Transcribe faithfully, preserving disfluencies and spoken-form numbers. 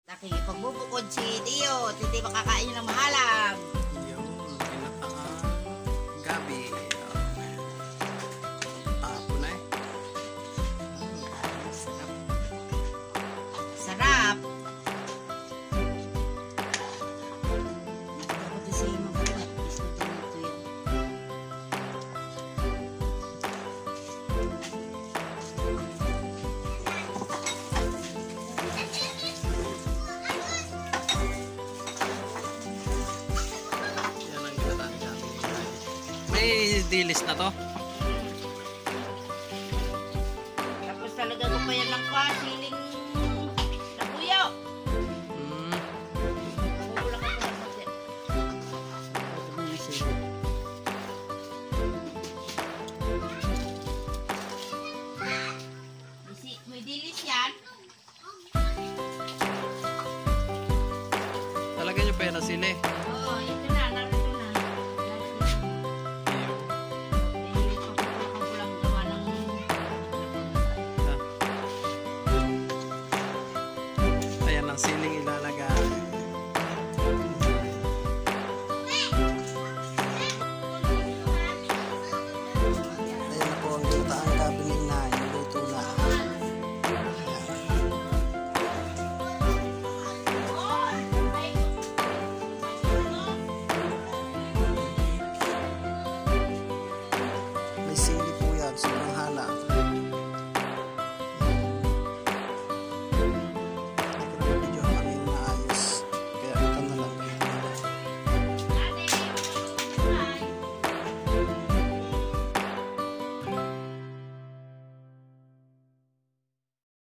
Nakikipagbubukod si Tio. Hindi makakain ng mahalang. Yung kinataang gabi. Tapo na eh. Sarap. Sarap. Nakakapot sa iyo mga gusto ko nito yun. Yan ang kinataang gabi. May dilis na to. Tapos talaga ko pa yan ng pasiling na buyo. Hmm. Bubulak ako ng mati. May- May dilis yan. Talagyan nyo pa yan ang sili. Oo, ito na. Narito na. Ayun. Dilis pa ko ako lang gawa ng... Ah. Ayan ang siling ilalagay.